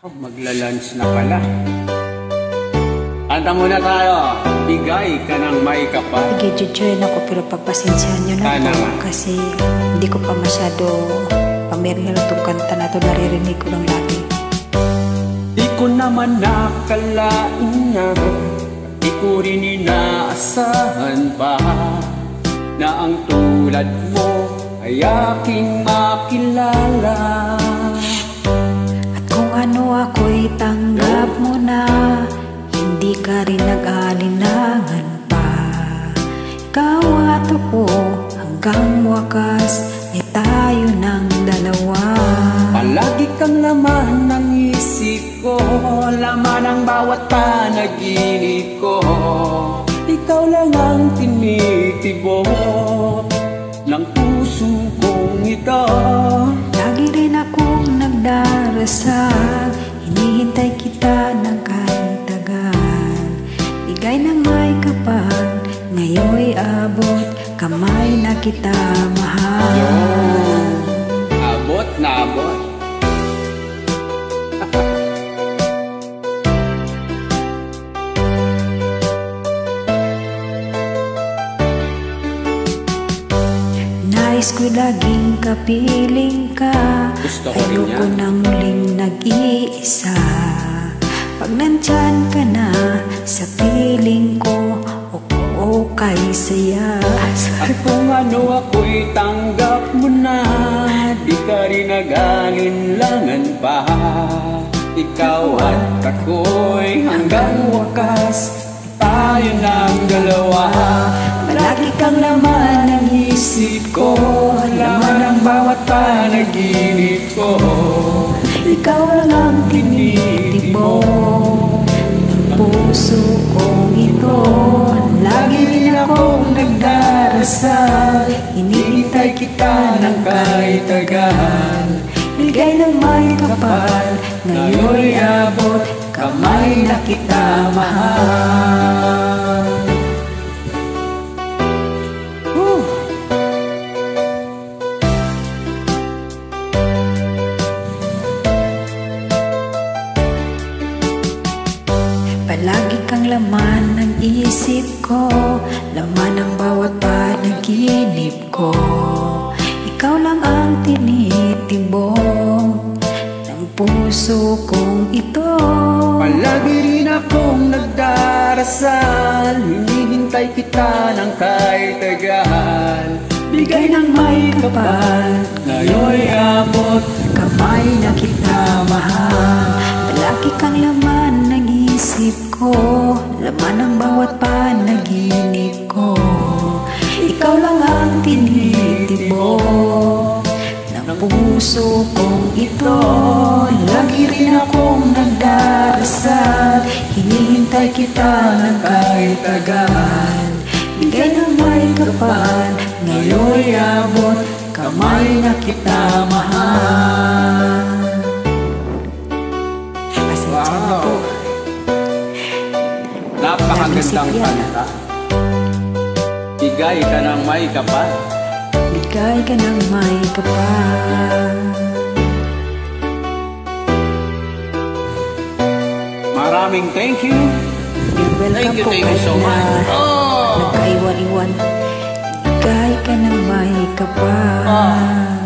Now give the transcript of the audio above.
Magla-lunch na pala. Kanta muna tayo. Bigay ka ng may kapal. Nag-join ako pero pagpasensyahan nyo na po. Kasi hindi ko pa masyado pamiryal itong kanta na ito. Naririnig ko lang lagi. Di ko naman nakalain na, di ko rin inaasahan pa, na ang tulad mo ay aking makilala. Ano ako'y tanggap mo na, hindi ka rin nag-alinlangan pa. Ikaw at ako hanggang wakas ay tayo ng dalawa. Palagi kang laman ng isip ko, laman ng bawat panaginip ko. Ikaw lang ang tinitibok ng puso kong ito. Lagi rin akong nagdarasal, hinihintay kita ng kahit tagal. Bigay ng may kapal, ngayon'y abot, kamay na kita mahal. Abot na abot. Nais ko laging kapiling ka, ayoko nang muling nag-iisa. Pag nandyan ka na sa piling ko, okay saya. At kung ano ako'y tanggap mo na, di ka rin nag-alinlangan pa. Ikaw at ako'y hanggang wakas, tayo ng dalawa. Palagi kang laman ng isip ko, laman ng bawat panaginip ko. Ikaw lang ang tinitibok ng puso kong ito. Lagi rin akong nagdarasal, hinihintay kita ng kahit tagal. Bigay ng may kapal, ngayon'y abot, kamay na kita mahal. Palagi kang laman ng isip ko, laman ng bawat panaginip ko. Ikaw lang ang tinitibok ng puso kong ito. Palagi rin akong nagdarasal, hinihintay kita ng kahit tagal. Bigay ng may kapal, ngayon'y abot, kamay na kita mahal. Palagi kang laman ng isip ko, laman ng bawat panaginip ko. Ikaw lang ang tinitibok ng puso kong ito. Lagi rin akong nagdarasal, hinihintay kita ng kahit tagal. Bigay ng may kapal, ngayon'y abot, kamay na kita mahal. Pasensya na po. Napakagandang kanta. Bigay ka ng may kapal. Bigay ka ng may kapal. Maraming thank you. You're welcome po. Thank you so much. Nagkaiwan-iwan. Bigay ka ng may kapal.